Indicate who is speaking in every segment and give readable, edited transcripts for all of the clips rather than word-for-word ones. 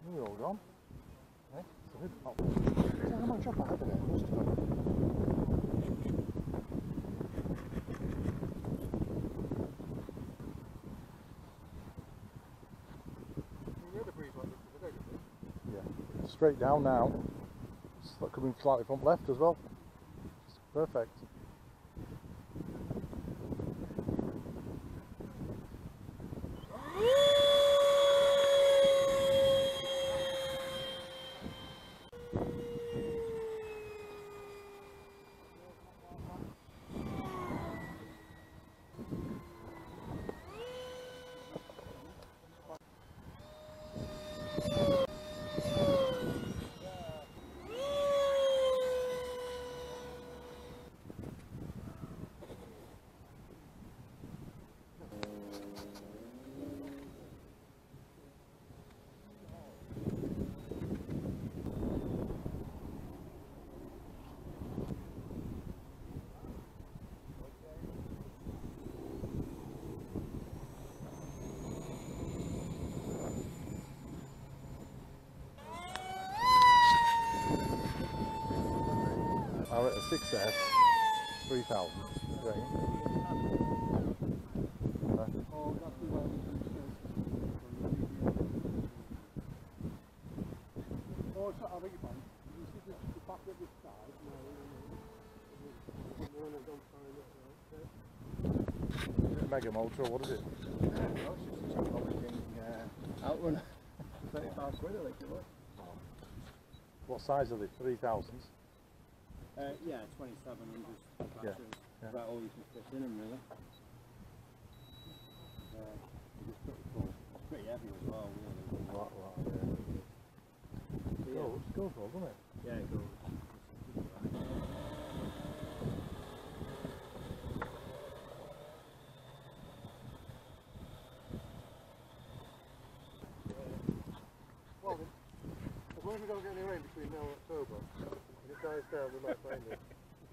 Speaker 1: You're all gone. Eh? Oh. How much up I had in it? Must have done. Yeah. Straight down now. It's coming slightly from left as well. It's perfect. I'm at a 6S, 3,000. Right. Mega Motor, what is it?
Speaker 2: Outrunner. 35 quid, I think it was.
Speaker 1: What size are they? 3,000s?
Speaker 2: Yeah, 2700 batteries.
Speaker 1: Yeah.
Speaker 2: About all you can fit in them, really. It's pretty cool. It's pretty heavy as well, really.
Speaker 1: Yeah. It goes well, doesn't it?
Speaker 2: Yeah, it goes.
Speaker 1: Well, as long as we don't get any rain between now and October, if it dies down, we might find it.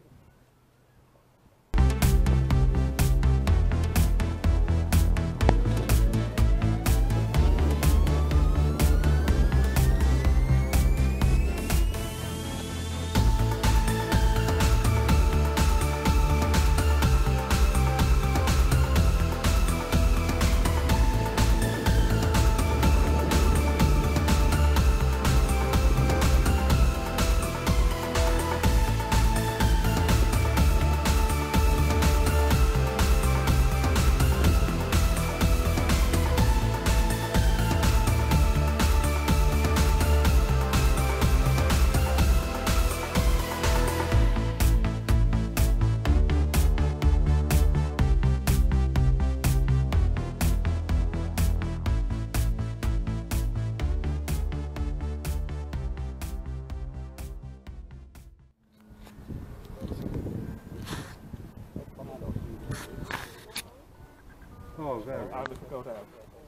Speaker 1: Oh, there. I would go down.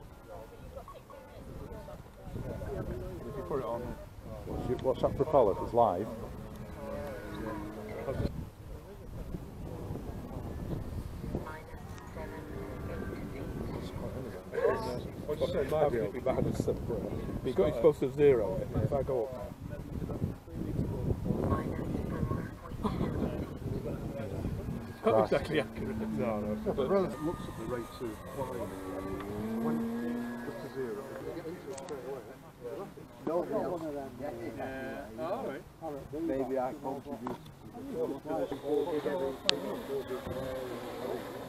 Speaker 1: If you put it on. What's that propeller? It's live. What'd you say? Might be behind us separate. You're supposed to zero it. If I go up. Not exactly accurate. No, no. But the relative looks at the rate to flying. When just to zero, you get into it straight away. No, one of them. Alright. Maybe I contribute.